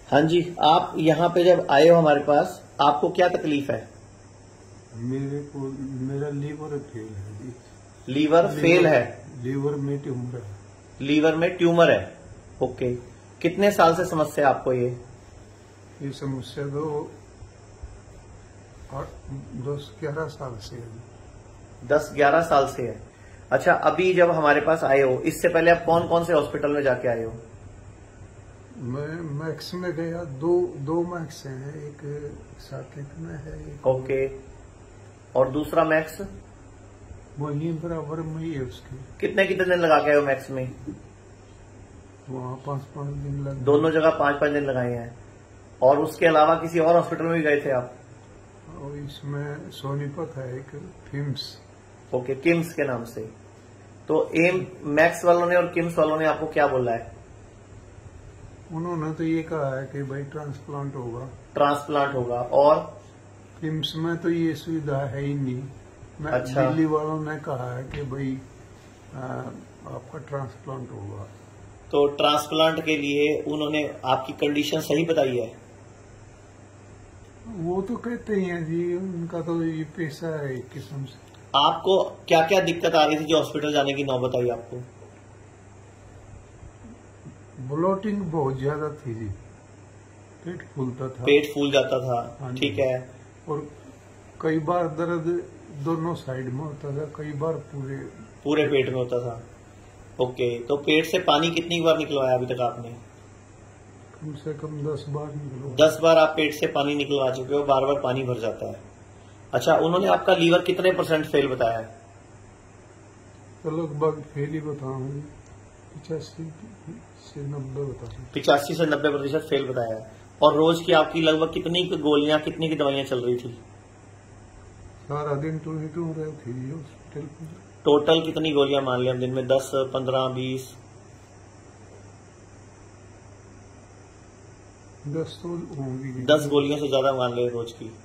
हाँ जी, आप यहाँ पे जब आए हो हमारे पास, आपको क्या तकलीफ है? मेरा लीवर फेल है जी। लीवर फेल है? लीवर में ट्यूमर है। लीवर में ट्यूमर है, ओके। कितने साल से समस्या आपको ये समस्या तो 10-11 साल से है। 10-11 साल से है। अच्छा, अभी जब हमारे पास आए हो, इससे पहले आप कौन कौन से हॉस्पिटल में जाके आए हो? मैं मैक्स में गया, दो मैक्स हैं, एक साकेत में है, एक ओके। और दूसरा मैक्स? वही बराबर में ही है उसके। कितने कितने दिन लगा के आए हो मैक्स में? वहाँ 5-5 दिन लगे। दोनों जगह 5-5 दिन लगाए हैं। और उसके अलावा किसी और हॉस्पिटल में भी गए थे आप? और इसमें सोनीपत है एक, किम्स। ओके, किम्स के नाम से। तो एम मैक्स वालों ने और किम्स वालों ने आपको क्या बोला है? उन्होंने तो ये कहा है कि भाई ट्रांसप्लांट होगा। ट्रांसप्लांट होगा। और किम्स में तो ये सुविधा है ही नहीं। अच्छा। दिल्ली वालों ने कहा है कि भाई आपका ट्रांसप्लांट होगा। तो ट्रांसप्लांट के लिए उन्होंने आपकी कंडीशन सही बताई है? वो तो कहते ही हैं जी, उनका तो ये पैसा है एक किस्म से। आपको क्या क्या दिक्कत आ रही थी जो हॉस्पिटल जाने की नौबत आई आपको? ब्लोटिंग बहुत ज्यादा थी जी, पेट फूलता था। पेट फूल जाता था, ठीक है। और कई बार दर्द दोनों साइड में होता था, कई बार पूरे पेट में होता था। ओके, तो पेट से पानी कितनी बार निकलवाया अभी तक आपने? कम से कम 10 बार निकलवाया। 10 बार आप पेट से पानी निकलवा चुके हो, बार बार पानी भर जाता है। अच्छा, उन्होंने आपका लीवर कितने % फेल बताया है? तो लगभग फेल ही बताऊंगी, 85 से 90 बताऊंगी। 85 से 90% फेल बताया है। और रोज की आपकी लगभग कितनी गोलियां, कितनी की दवाइयां चल रही थी? सारा दिन टू रही थी हॉस्पिटल में। टोटल कितनी गोलियां मान लिया दिन में? 10, 15, 20? 10 तो होंगी। 10 गोलियों से ज्यादा मान ले रोज की।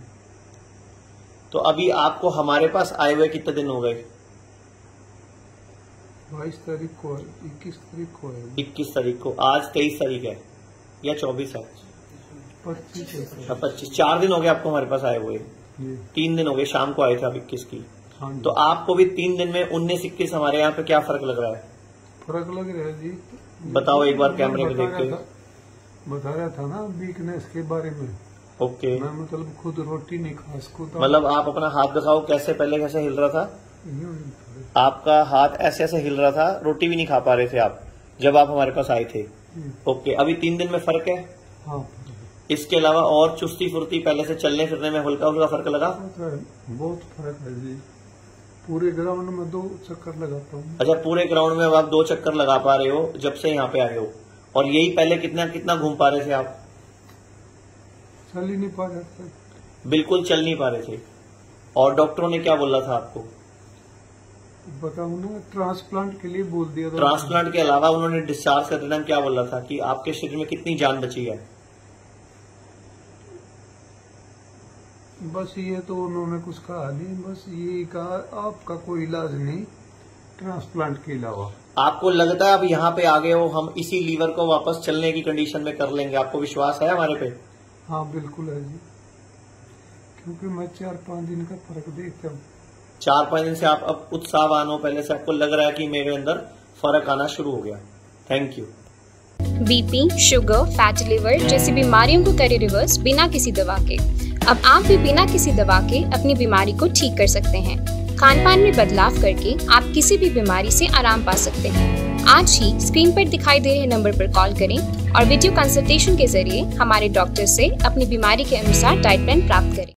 तो अभी आपको हमारे पास आए हुए कितने दिन हो गए? 22 तारीख को, 21 तारीख को है। 21 तारीख को। आज 23 तारीख है या 24 है? 25। 4 दिन हो गए आपको हमारे पास आए हुए। 3 दिन हो गए, शाम को आए थे आप 21 की। हाँ, तो आपको भी 3 दिन में 19-21 हमारे यहाँ पे क्या फर्क लग रहा है? फर्क लग रहा है जी। बताओ एक बार कैमरे में देख के। बता रहा था ना वीकनेस के बारे में। ओके। मैं मतलब खुद रोटी नहीं खा सकता। मतलब आप अपना हाथ दिखाओ, कैसे पहले कैसे हिल रहा था? आपका हाथ ऐसे ऐसे हिल रहा था, रोटी भी नहीं खा पा रहे थे आप जब आप हमारे पास आए थे। ओके, अभी 3 दिन में फर्क है? हाँ। इसके अलावा और चुस्ती फुर्ती, पहले से चलने फिरने में हल्का हल्का फर्क लगा? बहुत फर्क है जी। पूरे ग्राउंड में 2 चक्कर लगाता हूँ। अच्छा, पूरे ग्राउंड में अब आप 2 चक्कर लगा पा रहे हो जब से यहाँ पे आए हो। और यही पहले कितना कितना घूम पा रहे थे आप? चल ही नहीं पा रहे थे। बिल्कुल चल नहीं पा रहे थे। और डॉक्टरों ने क्या बोला था आपको? बताऊँ ना, ट्रांसप्लांट के लिए बोल दिया था। ट्रांसप्लांट के अलावा उन्होंने डिस्चार्ज करते टाइम क्या बोला था कि आपके शरीर में कितनी जान बची है? बस ये तो उन्होंने कुछ कहा नहीं, बस ये कहा आपका कोई इलाज नहीं ट्रांसप्लांट के अलावा। आपको लगता है अब यहाँ पे आ गए हो, हम इसी लीवर को वापस चलने की कंडीशन में कर लेंगे? आपको विश्वास है हमारे पे? हाँ बिल्कुल है जी, क्योंकि मैं 4-5 दिन का फर्क देखता हूँ। 4-5 दिन से आप अब उत्साहवान हो, पहले से आपको लग रहा है कि मेरे अंदर फर्क आना शुरू हो गया। Thank you. BP, sugar, fatty liver जैसी बीमारियों को करे रिवर्स बिना किसी दवा के। अब आप भी बिना किसी दवा के अपनी बीमारी को ठीक कर सकते हैं। खान पान में बदलाव करके आप किसी भी बीमारी से आराम पा सकते हैं। आज ही स्क्रीन पर दिखाई दे रहे नंबर पर कॉल करें और वीडियो कंसल्टेशन के जरिए हमारे डॉक्टर से अपनी बीमारी के अनुसार डाइट प्लान प्राप्त करें।